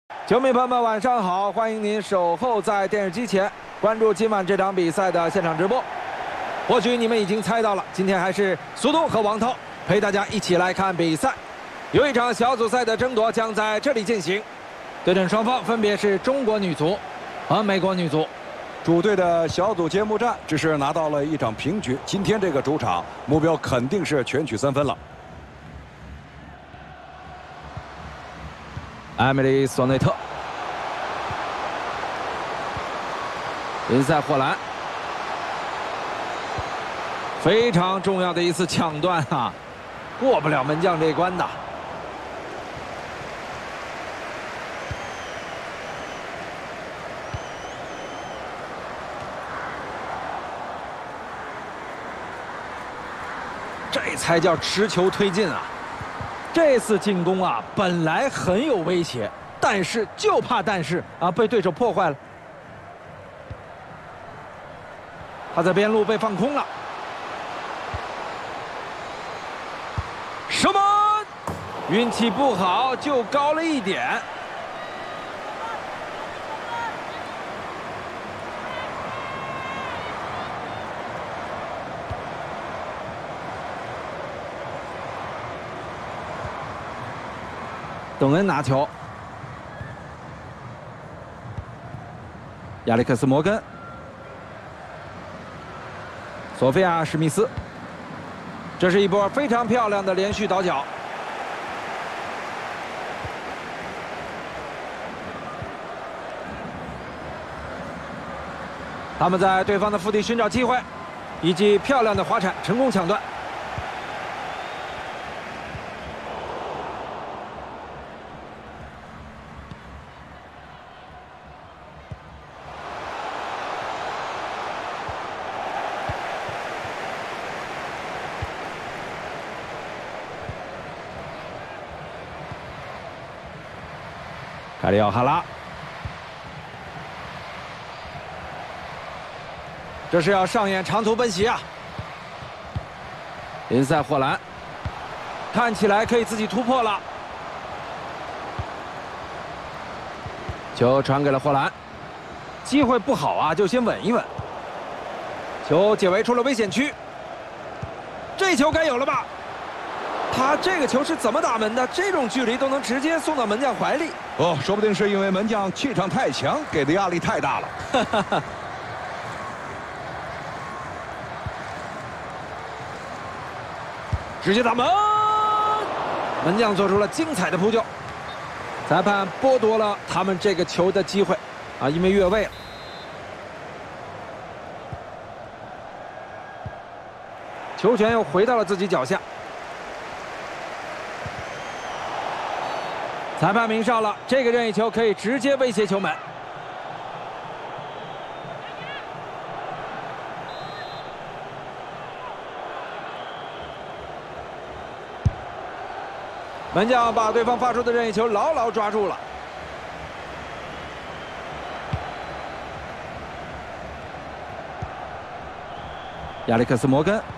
球迷朋友们，晚上好！欢迎您守候在电视机前，关注今晚这场比赛的现场直播。或许你们已经猜到了，今天还是苏东和王涛陪大家一起来看比赛。有一场小组赛的争夺将在这里进行，对阵双方分别是中国女足和美国女足。 主队的小组揭幕战只是拿到了一场平局，今天这个主场目标肯定是全取3分了。 艾米丽·索内特，林赛·霍兰，非常重要的一次抢断啊，过不了门将这关的。这才叫持球推进啊！这次进攻啊，本来很有威胁，但是就怕被对手破坏了。他在边路被放空了，射门，运气不好，就高了一点。邓恩拿球，亚历克斯·摩根，索菲亚·史密斯，这是一波非常漂亮的连续倒脚。他们在对方的腹地寻找机会，以及漂亮的滑铲成功抢断。凯里奥·哈拉，这是要上演长途奔袭啊！林赛·霍兰看起来可以自己突破了，球传给了霍兰，机会不好啊，就先稳一稳。球解围出了危险区，这球该有了吧？他这个球是怎么打门的？这种距离都能直接送到门将怀里。 哦，说不定是因为门将气场太强，给的压力太大了。 直接打门，门将做出了精彩的扑救，裁判剥夺了他们这个球的机会啊，因为越位了。球权又回到了自己脚下。裁判鸣哨了，这个任意球可以直接威胁球门。门将把对方发出的任意球牢牢抓住了。亚历克斯·摩根，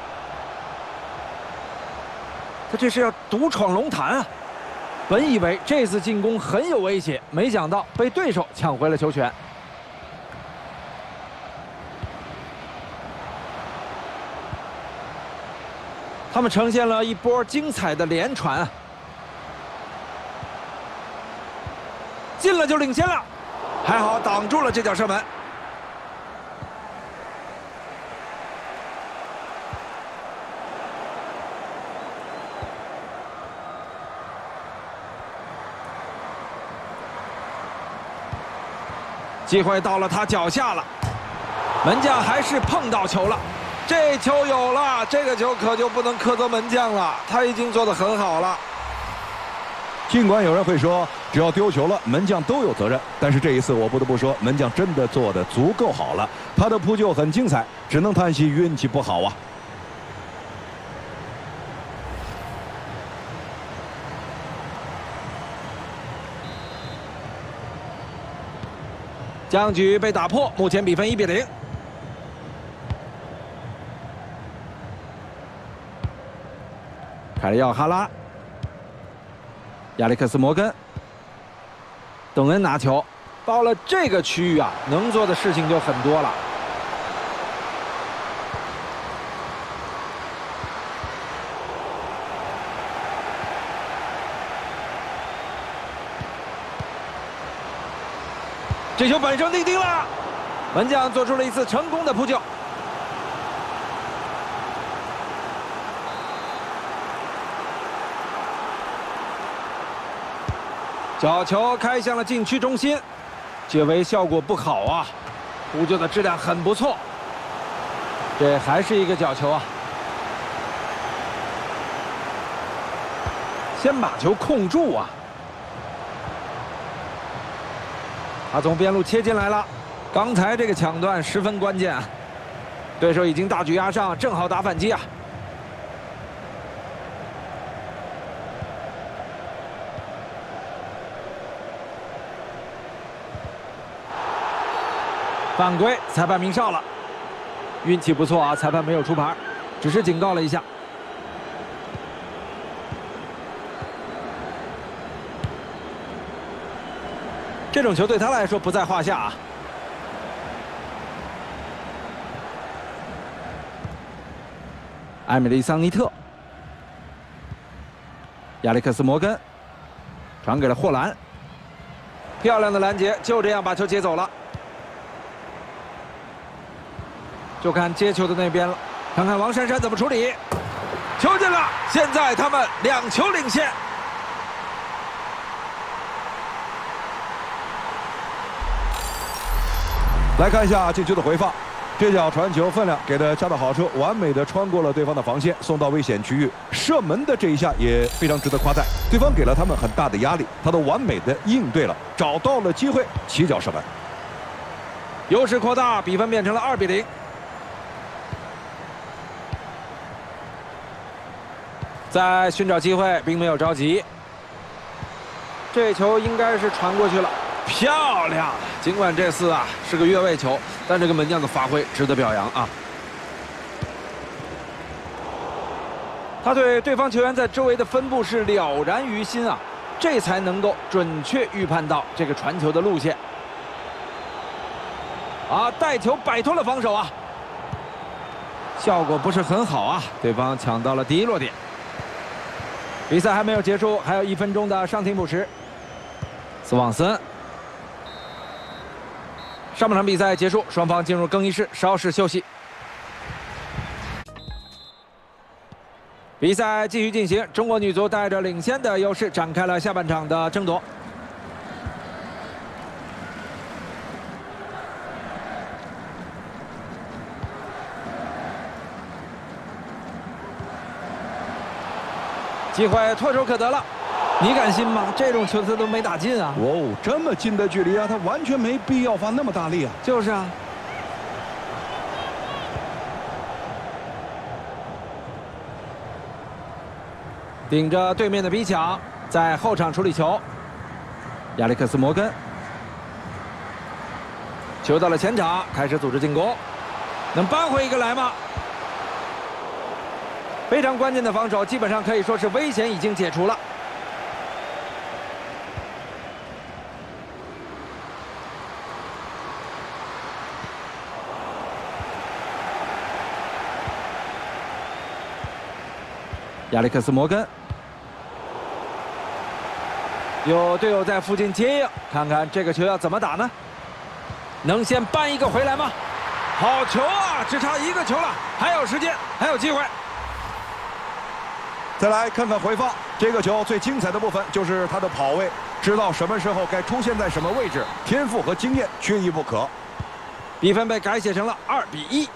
他这是要独闯龙潭啊！本以为这次进攻很有威胁，没想到被对手抢回了球权。他们呈现了一波精彩的连传啊！进了就领先了，还好挡住了这脚射门。机会到了他脚下了，门将还是碰到球了，这球有了，这个球可就不能苛责门将了，他已经做得很好了。 尽管有人会说，只要丢球了，门将都有责任，但是这一次我不得不说，门将真的做得足够好了，他的扑救很精彩，只能叹息运气不好啊。 僵局被打破，目前比分1比0。凯里奥·哈拉、亚历克斯·摩根、 邓恩拿球，到了这个区域啊，能做的事情就很多了。这球本身定定了，门将做出了一次成功的扑救。角球开向了禁区中心，解围效果不好啊，扑救的质量很不错。这还是一个角球啊，先把球控住啊。他从边路切进来了，刚才这个抢断十分关键啊，对手已经大举压上，正好打反击啊。犯规，裁判鸣哨了，运气不错啊，裁判没有出牌，只是警告了一下。这种球对他来说不在话下啊。埃米利·桑尼特，亚历克斯·摩根传给了霍兰，漂亮的拦截，就这样把球接走了。就看接球的那边了，看看王珊珊怎么处理。球进了，现在他们2球领先。 来看一下禁区的回放，这脚传球分量给的恰到好处，完美的穿过了对方的防线，送到危险区域。射门的这一下也非常值得夸赞，对方给了他们很大的压力，他都完美的应对了，找到了机会，起脚射门， 优势扩大，比分变成了2比0。在寻找机会，并没有着急。这球应该是传过去了。漂亮！尽管这次啊是个越位球，但这个门将的发挥值得表扬啊。他对对方球员在周围的分布是了然于心啊，这才能够准确预判到这个传球的路线。啊，带球摆脱了防守啊，效果不是很好啊，对方抢到了第一落点。比赛还没有结束，还有1分钟的伤停补时。斯旺森。上半场比赛结束，双方进入更衣室稍事休息。比赛继续进行，中国女足带着领先的优势展开了下半场的争夺。机会唾手可得了。你敢信吗？这种球他都没打进啊！ 哦，这么近的距离啊，他完全没必要发那么大力啊！ 就是啊。顶着对面的逼抢，在后场处理球。亚历克斯·摩根，球到了前场，开始组织进攻，能扳回一个来吗？非常关键的防守，基本上可以说是危险已经解除了。亚历克斯·摩根有队友在附近接应，看看这个球要怎么打呢？能先扳一个回来吗？好球啊！只差1个球了，还有时间，还有机会。 再来看看回放，这个球最精彩的部分就是他的跑位，知道什么时候该出现在什么位置，天赋和经验缺一不可。 比分被改写成了2比1。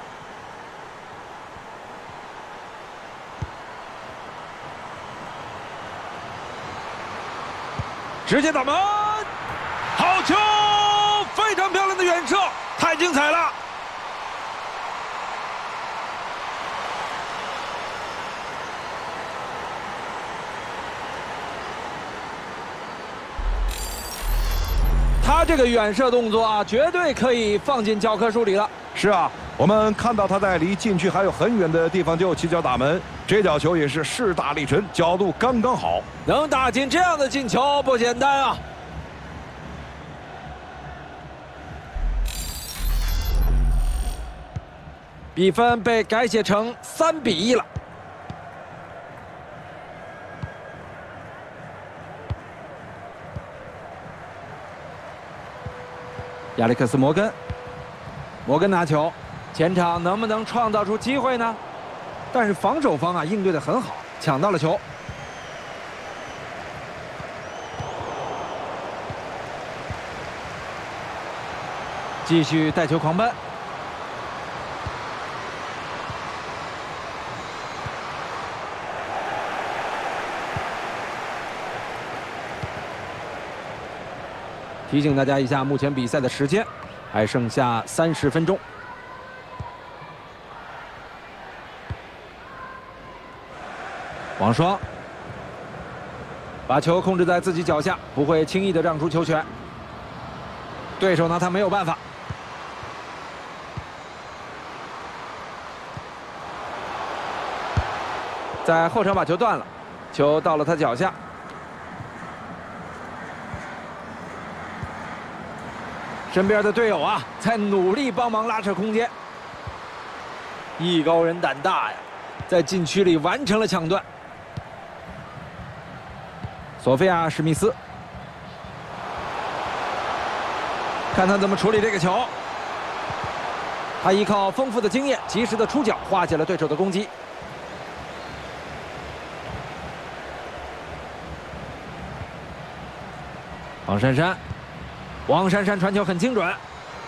直接打门，好球！非常漂亮的远射，太精彩了！他这个远射动作啊，绝对可以放进教科书里了。 是啊，我们看到他在离禁区还有很远的地方就起脚打门，这脚球也是势大力沉，角度刚刚好， 能打进这样的进球不简单啊！ 比分被改写成3-1了。亚历克斯·摩根，摩根拿球，前场能不能创造出机会呢？但是防守方啊应对得很好，抢到了球。继续带球狂奔。提醒大家一下，目前比赛的时间还剩下30分钟。王霜把球控制在自己脚下，不会轻易的让出球权。对手拿他没有办法。在后场把球断了，球到了他脚下。身边的队友啊，在努力帮忙拉扯空间。艺高人胆大呀，在禁区里完成了抢断。索菲亚·史密斯，看他怎么处理这个球。他依靠丰富的经验，及时的出脚，化解了对手的攻击。王珊珊。王珊珊传球很精准，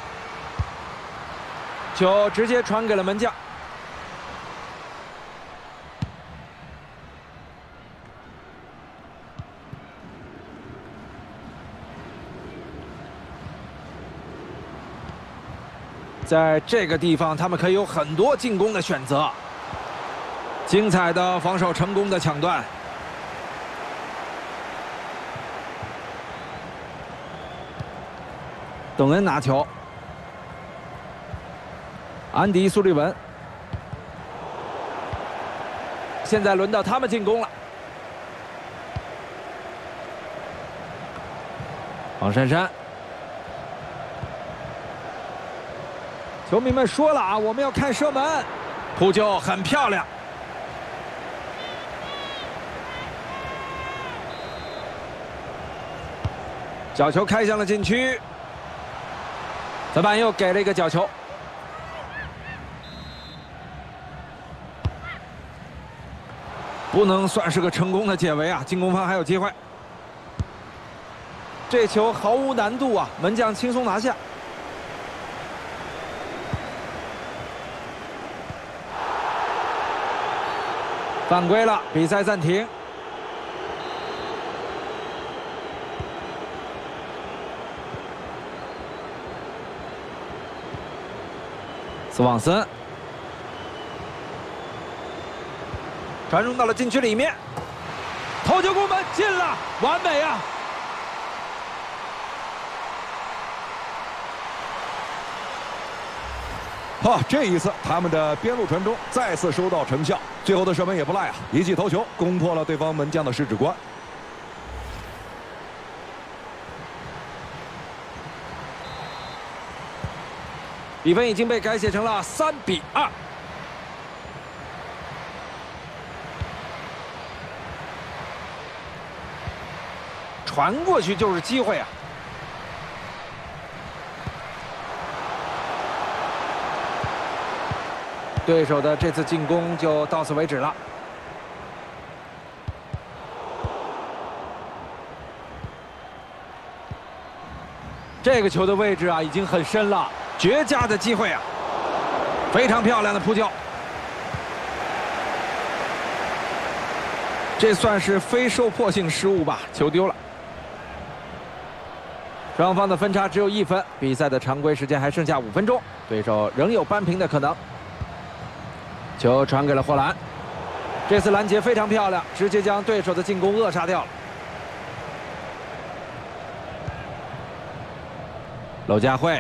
球直接传给了门将。在这个地方，他们可以有很多进攻的选择。精彩的防守，成功的抢断。邓恩拿球，安迪·苏利文，现在轮到他们进攻了。王珊珊，球迷们说了啊，我们要看射门，扑救很漂亮。角球开向了禁区。裁判又给了一个角球，不能算是个成功的解围啊！进攻方还有机会，这球毫无难度啊，门将轻松拿下。犯规了，比赛暂停。斯旺森传中到了禁区里面，头球攻门进了，完美啊！ 好，这一次他们的边路传中再次收到成效，最后的射门也不赖啊，一记头球攻破了对方门将的十指关。 比分已经被改写成了3-2。传过去就是机会啊！对手的这次进攻就到此为止了。这个球的位置啊，已经很深了。绝佳的机会啊！非常漂亮的扑救，这算是非受迫性失误吧？球丢了。双方的分差只有1分，比赛的常规时间还剩下5分钟，对手仍有扳平的可能。球传给了霍兰，这次拦截非常漂亮，直接将对手的进攻扼杀掉了。娄佳慧。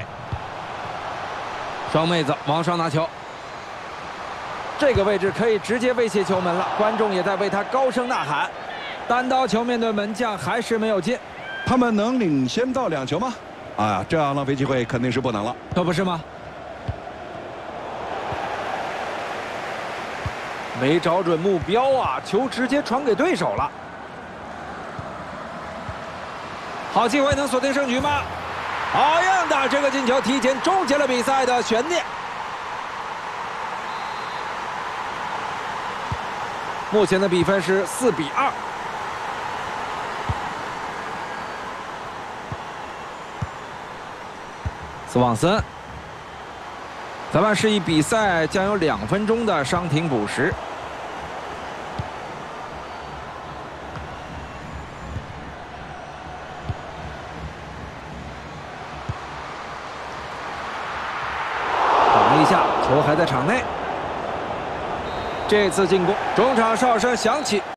双妹子王霜拿球，这个位置可以直接威胁球门了，观众也在为他高声呐喊。单刀球面对门将还是没有进， 他们能领先到2球吗？这样浪费机会肯定是不能了， 可不是吗？ 没找准目标啊，球直接传给对手了。好机会能锁定胜局吗？好样的！这个进球提前终结了比赛的悬念。目前的比分是4比2。斯旺森，裁判示意比赛将有2分钟的伤停补时。挡一下，球还在场内。这次进攻，中场哨声响起。